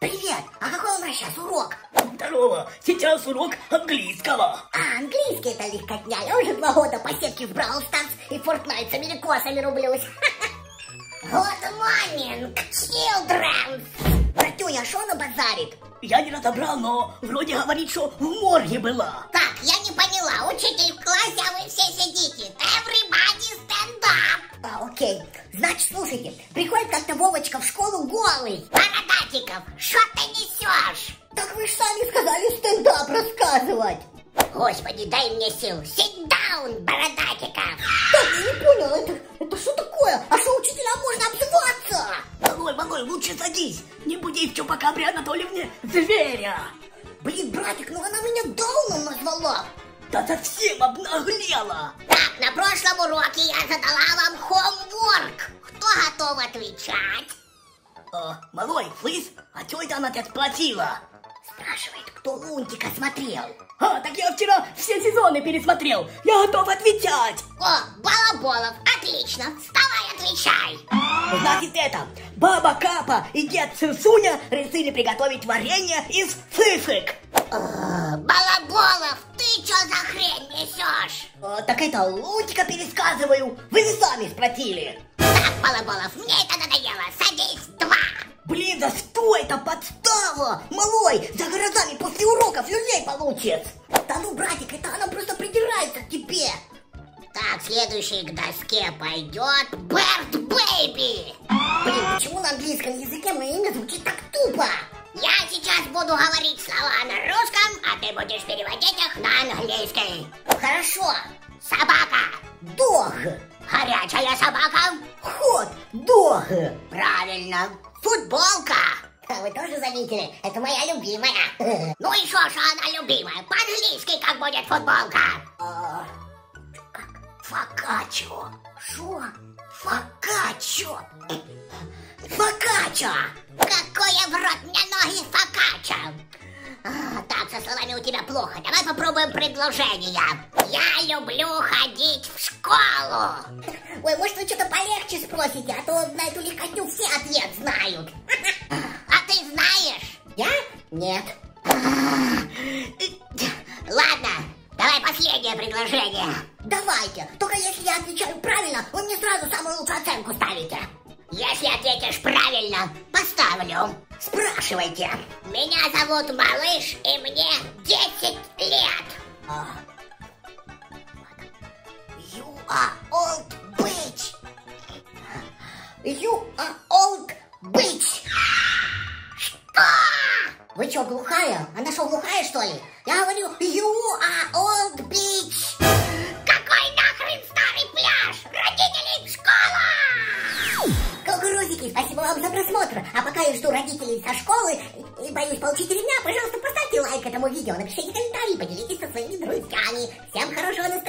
Привет! А какой у нас сейчас урок? Здорово! Сейчас урок английского. А, английский это легкотня. Я уже 2 года по сетке в Brawl Stars и Fortnite с америкосами рублюсь. Good morning, children! Братюня, что она базарит? Я не разобрал, но вроде говорит, что в морге была. Так, я не поняла. Учитель в классе, а вы все сидите. Everybody stand up! А, окей. Значит, слушайте, приходит как-то Вовочка в школу голый. Бородатиков, что ты несешь? Так вы же сами сказали стендап рассказывать. Господи, дай мне сил. Sit down, Бородатиков. Так, я не понял, это что такое? А что, учителя можно обзываться? Малой, лучше садись. Не буди в Чупакабре Анатольевне зверя. Блин, братик, ну она меня Дауном назвала. Да совсем обнаглела. Так, на прошлом уроке я задала вам homework. Кто готов отвечать? Малой, слышь, а чё это она тебя спросила? Спрашивает, кто Лунтика смотрел. Так я вчера все сезоны пересмотрел. Я готов отвечать. О, Балаболов, отлично. Вставай, отвечай. Значит это, баба Капа и дед Сысуня решили приготовить варенье из сысок. Балаболов, ты чё за хрень несешь? Так это Лунтика пересказываю. Вы же сами спросили. Так, Балаболов, мне это надоело. Садись, 2. Блин, да что это подстава? Малой, за глазами после уроков люлей получит. Да ну, братик, это она просто придирается к тебе. Так, следующий к доске пойдет Берт Бэйби. Блин, почему на английском языке мое имя звучит так тупо? Я сейчас буду говорить слова на русском, а ты будешь переводить их на английский. Хорошо. Собака. Dog. Горячая собака. Hot dog. Правильно. Футболка. Вы тоже заметили? Это моя любимая. Ну и что она любимая? По-английски как будет футболка? Как? Фокаччо. Шо? Фокаччо. Фокаччо. Какое в рот мне ноги фокаччо. Так, со словами у тебя плохо. Давай попробуем предложение. Я люблю ходить в школу. Ой, может вы что-то полегче спросите, а то на эту легкотню все ответ знают. А ты знаешь? Я? Нет. Ладно, давай последнее предложение. Давайте, только если я отвечаю правильно, вы мне сразу самую лучшую оценку ставите. Если ответишь правильно, поставлю. Спрашивайте. Меня зовут Малыш, и мне 10 лет. You are old bitch. You are old bitch. Что? Вы что, глухая? Она что, глухая, что ли? Я говорю, you are old bitch. Какой нахрен старый пляж? Родители, школа! Кукурузики, спасибо вам за просмотр. А пока я жду родителей со школы и боюсь получить ремня, пожалуйста, поставьте лайк этому видео, напишите комментарий, поделитесь со своими друзьями. Всем хорошего настроения.